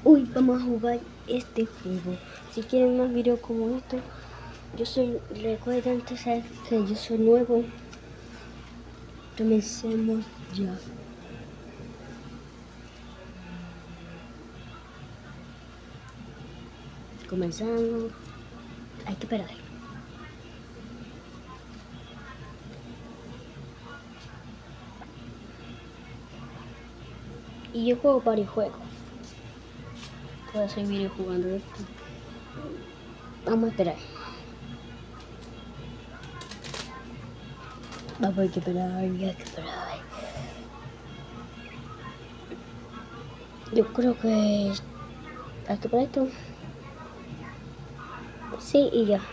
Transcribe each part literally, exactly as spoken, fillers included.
Hoy vamos a jugar este juego. Si quieren más videos como esto, yo soy, recuerden saber que yo soy nuevo. Comencemos ya. Comenzamos. Hay que esperar. Y yo juego varios juegos. Voy a hacer video jugando esto. Vamos a esperar. Vamos, hay que esperar, hay que esperar. Yo creo que hay que esperar esto. Sí, y ya.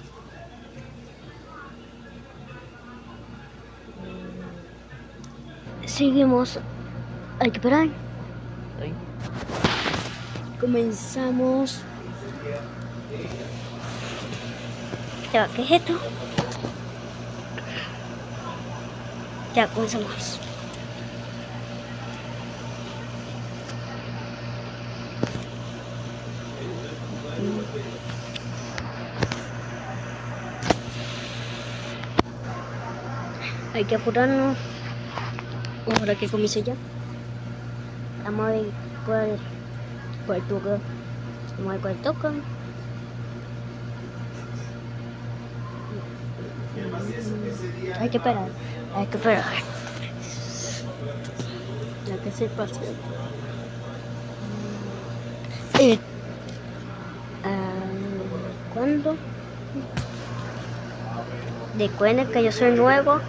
Seguimos. Hay que esperar. Ahí. Comenzamos. Ya, ¿qué es esto? Ya, comenzamos. Hay que apurarnos. Ahora que comience ya. Vamos a ver cuál, cuál toca. Vamos a ver cuál toca. Hay que esperar. Hay que esperar. Hay que ser paciente. Eh, uh, ¿Cuándo? Recuerden que yo soy nuevo.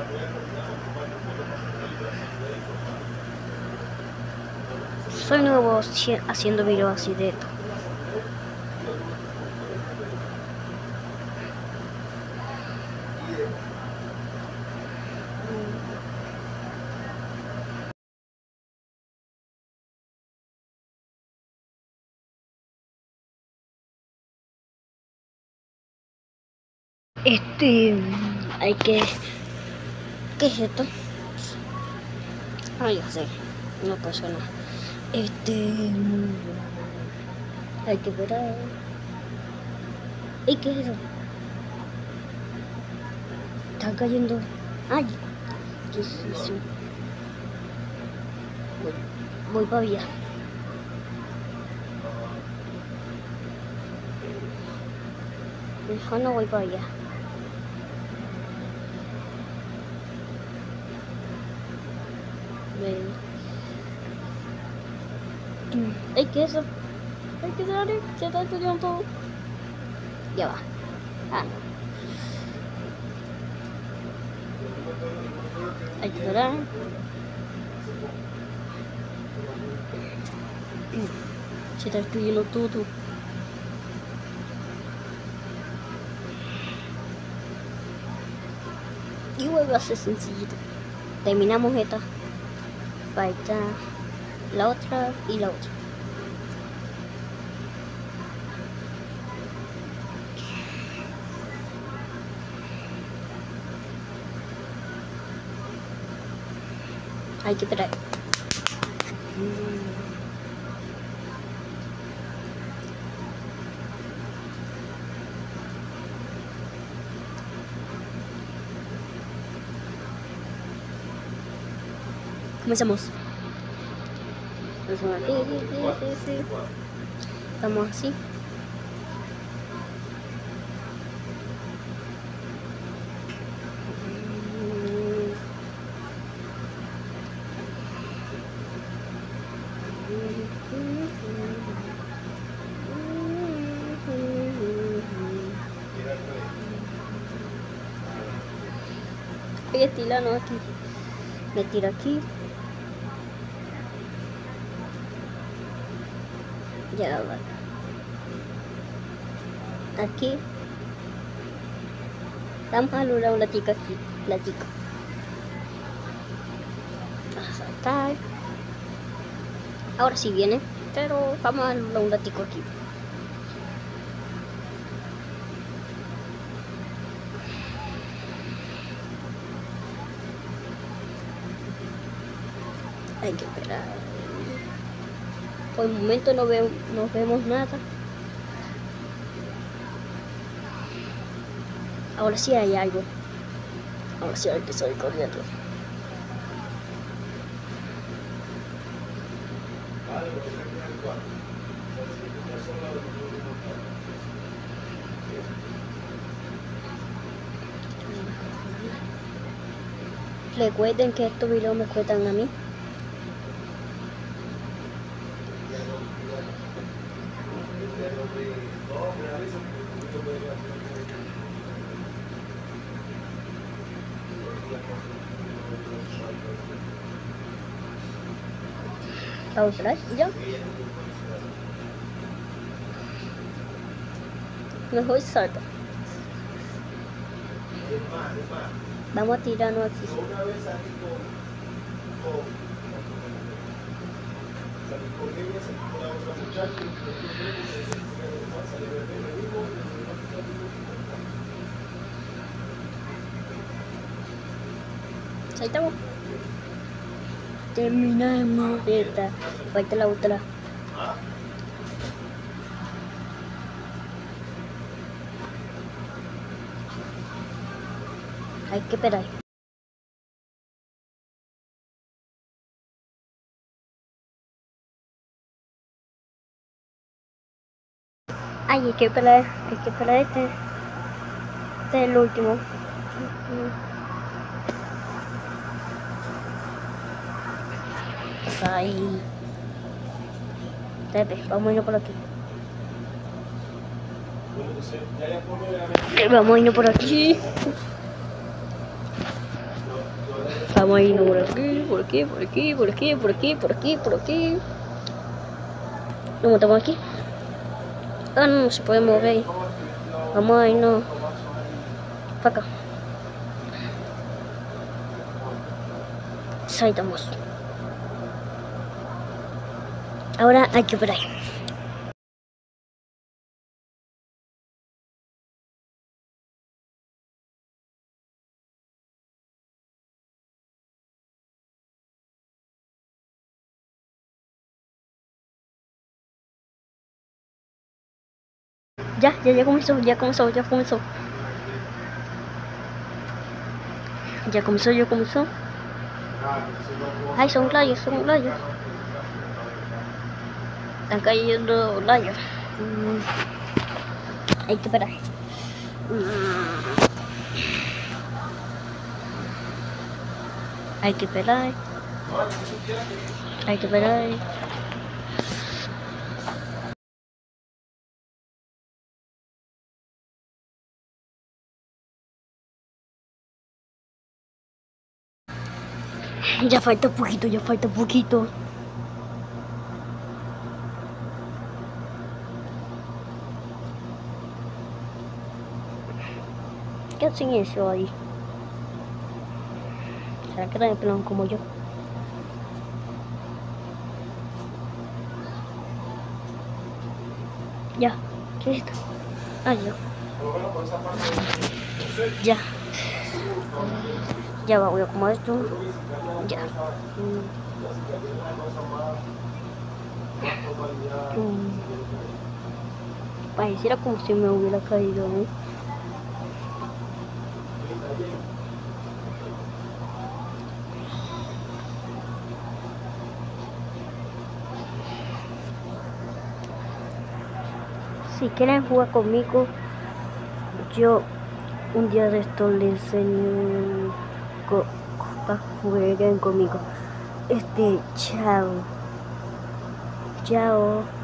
Soy nuevo haciendo videos así de esto. Este, hay que... ¿Qué es esto? Ah, ya sé, no pasó nada. Este, hay que esperar. ¿Y qué es eso? Está cayendo. Ay, ¿qué es eso? Voy, voy para allá. Mejor no voy para allá. Ay, ¿qué es eso? Ay, ¿qué sale? Se está estudiando todo. Ya va. Ah, no. Hay que esperar. Se está estudiando todo. Y vuelve a ser sencillito. Terminamos esta. Falta la otra y la otra. Hay que esperar. Comenzamos. Comenzamos así, sí, sí, sí. Estamos así. Voy a estirarnos aquí. Me tiro aquí. Ya va. Aquí. Vamos a lograr una tica aquí. La tica. A saltar. Ahora sí viene. Pero vamos a lograr un ratico aquí. Hay que esperar. Por el momento no, ve, no vemos nada. Ahora sí hay algo. Ahora sí hay que salir corriendo. Recuerden que estos videos me cuentan a mí. Vamos atrás, ya. Mejor salta. Vamos a tirarnos aquí. Saltamos. Terminamos esta. Falta la otra. Hay que esperar. Ay, hay que esperar, hay que esperar este. Este es el último. Ahí. Pepe, vamos a irnos por aquí. Vamos a irnos por aquí. Vamos a irnos por aquí, por aquí, por aquí, por aquí, por aquí, por aquí, por aquí. Nos montamos aquí. Ah, no, no se puede mover. Vamos a irnos para acá. Saltamos. Ahora hay que esperar. Ya, ya, ya comenzó, ya comenzó, ya comenzó. Ya comenzó, ya comenzó. Ay, son rayos, son rayos. Están cayendo rayos. Mm. Hay que esperar. Mm. Hay que esperar. Hay que esperar. Ya falta poquito, ya falta poquito. ¿Qué hacen eso ahí? ¿Será que están en plan como yo? Ya, ¿qué es esto? Ah, ya. Ya. Ya va, voy a acomodar esto. Ya. Mm. Pareciera como si me hubiera caído, ¿eh? Si quieren jugar conmigo, yo un día de esto les enseño para jueguen conmigo. Este, chao. Chao.